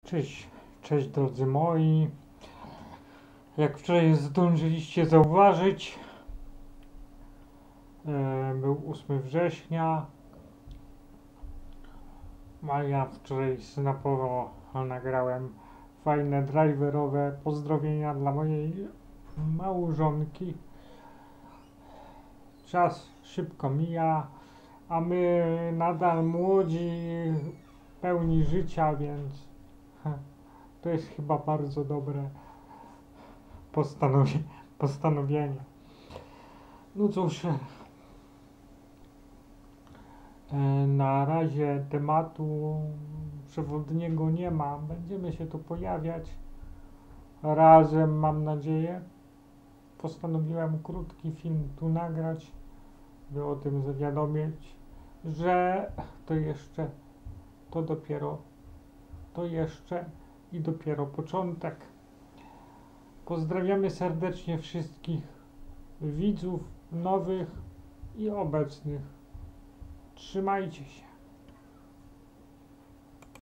Cześć, cześć drodzy moi. Jak wczoraj zdążyliście zauważyć, był 8 września, a ja wczoraj snapowo nagrałem fajne driverowe pozdrowienia dla mojej małżonki. Czas szybko mija, a my nadal młodzi, pełni życia, więc to jest chyba bardzo dobre postanowienie. No cóż, na razie tematu przewodniego nie ma. Będziemy się tu pojawiać razem, mam nadzieję. Postanowiłem krótki film tu nagrać, by o tym zawiadomić, że to jeszcze i dopiero początek. Pozdrawiamy serdecznie wszystkich widzów nowych i obecnych. Trzymajcie się.